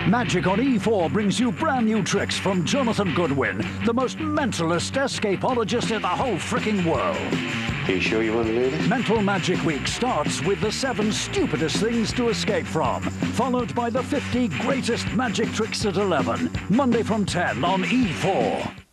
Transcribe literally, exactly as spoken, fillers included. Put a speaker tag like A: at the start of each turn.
A: Magic on E four brings you brand new tricks from Jonathan Goodwin, the most mentalist escapologist in the whole fricking world.
B: Are you sure you want to do this?
A: Mental Magic Week starts with the seven stupidest things to escape from, followed by the fifty greatest magic tricks at eleven, Monday from ten on E four.